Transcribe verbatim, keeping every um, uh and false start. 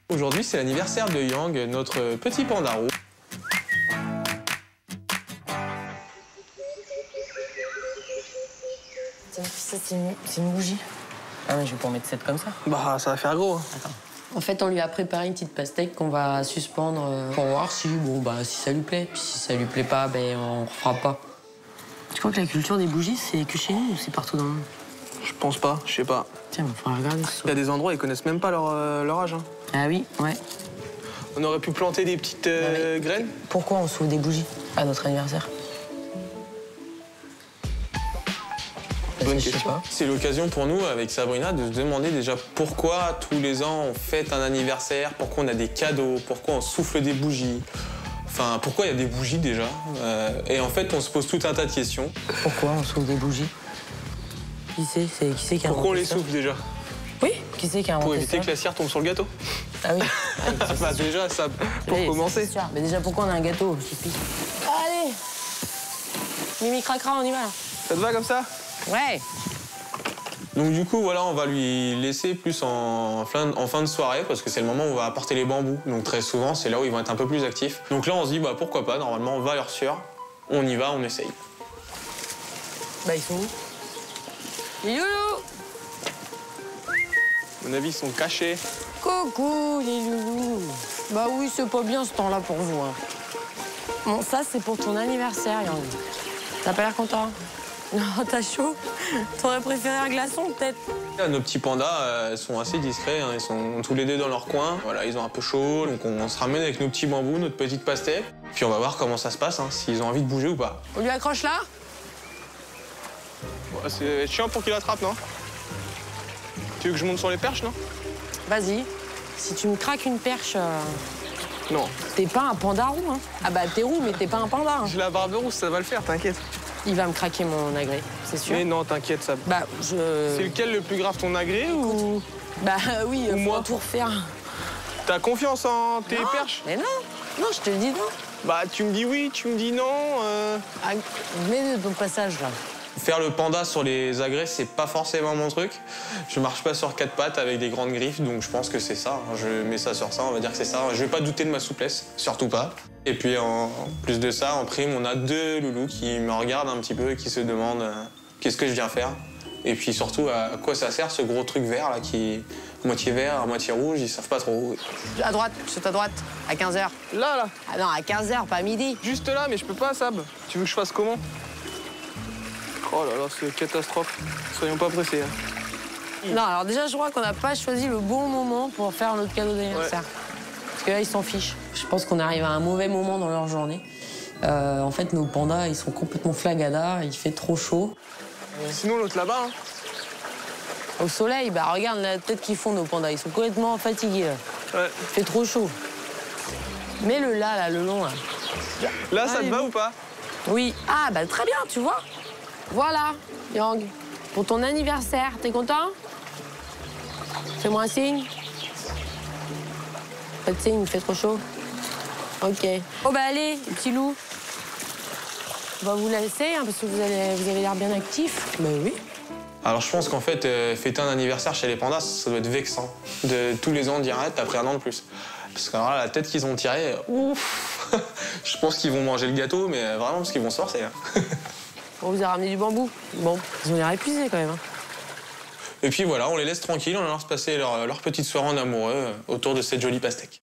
Aujourd'hui, c'est l'anniversaire de Yang, notre petit panda roux. Tiens, ça, c'est une, une bougie. Ah, mais je vais pas en mettre sept comme ça. Bah, ça va faire gros. Attends. En fait, on lui a préparé une petite pastèque qu'on va suspendre pour voir si, bon, bah, si ça lui plaît. Puis si ça lui plaît pas, ben, on refera pas. Tu crois que la culture des bougies, c'est que chez nous ou c'est partout dans le monde? Je pense pas, je sais pas. Tiens, il faudra regarder ce Il y soir. a des endroits, ils connaissent même pas leur, euh, leur âge. Hein. Ah oui, ouais. On aurait pu planter des petites euh, graines. Pourquoi on s'ouvre des bougies à notre anniversaire? Bonne Je sais question. pas. C'est l'occasion pour nous, avec Sabrina, de se demander déjà pourquoi tous les ans on fête un anniversaire, pourquoi on a des cadeaux, pourquoi on souffle des bougies. Enfin, pourquoi il y a des bougies déjà. Euh, et en fait, on se pose tout un tas de questions. Pourquoi on souffle des bougies? Qui c'est? C'est qui c'est qui a Pourquoi on inventé les ça? souffle déjà? Oui, qui c'est qui a inventé Pour éviter ça? que la cire tombe sur le gâteau. Ah oui. Allez, ça, Bah déjà, ça, pour Allez, commencer. c'est sûr. Mais déjà, pourquoi on a un gâteau? Allez, Mimi Cracra, on y va. Ça te va comme ça? Ouais. Donc du coup, voilà, on va lui laisser plus en fin, en fin de soirée, parce que c'est le moment où on va apporter les bambous. Donc très souvent, c'est là où ils vont être un peu plus actifs. Donc là, on se dit, bah pourquoi pas, normalement, valeur sûre, on y va, on essaye. Bah, ils sont où? Les loulous! À mon avis, ils sont cachés. Coucou, les loulous! Bah oui, c'est pas bien ce temps-là pour vous. Hein. Bon, ça, c'est pour ton anniversaire, Yang. T'as pas l'air content? Non, t'as chaud? T'aurais préféré un glaçon, peut-être? Nos petits pandas euh, sont assez discrets, hein, ils sont tous les deux dans leur coin. Voilà, ils ont un peu chaud, donc on, on se ramène avec nos petits bambous, notre petite pastèque. Puis on va voir comment ça se passe, hein, s'ils ont envie de bouger ou pas. On lui accroche là? Ouais, c'est chiant pour qu'il attrape, non? Tu veux que je monte sur les perches, non? Vas-y. Si tu me craques une perche, euh, Non. t'es pas un panda roux, hein? Ah bah, t'es roux, mais t'es pas un panda. Hein. J'ai la barbe rousse, ça va le faire, t'inquiète. Il va me craquer mon agré, c'est sûr. Mais non, t'inquiète, ça. Bah, je... C'est lequel le plus grave, ton agré ou... Bah oui, Ou faut moi tout refaire. T'as confiance en tes Non, perches? Mais non, non, je te le dis non. Bah, tu me dis oui, tu me dis non. Euh... Ah, mets ton passage, là. Faire le panda sur les agrès, c'est pas forcément mon truc. Je marche pas sur quatre pattes avec des grandes griffes, donc je pense que c'est ça. Je mets ça sur ça, on va dire que c'est ça. Je vais pas douter de ma souplesse, surtout pas. Et puis en plus de ça, en prime, on a deux loulous qui me regardent un petit peu et qui se demandent euh, qu'est-ce que je viens faire. Et puis surtout, à quoi ça sert ce gros truc vert là qui est à moitié vert, à moitié rouge, ils savent pas trop. À droite, c'est à droite, à quinze heures. Là, là, Ah non, à quinze heures, pas à midi. juste là, mais je peux pas, Sab. Tu veux que je fasse comment? Oh là là, c'est une catastrophe. Soyons pas pressés. Hein. Non, alors déjà, je crois qu'on n'a pas choisi le bon moment pour faire notre cadeau d'anniversaire. Ouais. Parce que là, ils s'en fichent. Je pense qu'on arrive à un mauvais moment dans leur journée. Euh, en fait, nos pandas, ils sont complètement flagada, il fait trop chaud. Sinon, l'autre là-bas, hein. Au soleil, bah regarde la tête qu'ils font, nos pandas. Ils sont complètement fatigués, là. Ouais. Il fait trop chaud. Mets-le là, là, le long, là. Là, ça Allez, te va nous. ou pas? Oui. Ah, bah très bien, tu vois. Voilà, Yang. Pour ton anniversaire, t'es content? Fais-moi un signe. Pas de signe, il fait trop chaud. Ok. Oh bah allez, petit loup. On va vous laisser, hein, parce que vous, allez, vous avez l'air bien actif. Bah oui. Alors je pense qu'en fait, euh, fêter un anniversaire chez les pandas, ça doit être vexant. De tous les ans dire, ah, t'as pris un an de plus. Parce que alors là, la tête qu'ils ont tirée, ouf. Je pense qu'ils vont manger le gâteau, mais vraiment parce qu'ils vont se forcer. Hein. On vous a ramené du bambou. Bon, ils ont l'air épuisés quand même. Hein. Et puis voilà, on les laisse tranquilles, on leur laisse passer leur, leur petite soirée en amoureux euh, autour de cette jolie pastèque.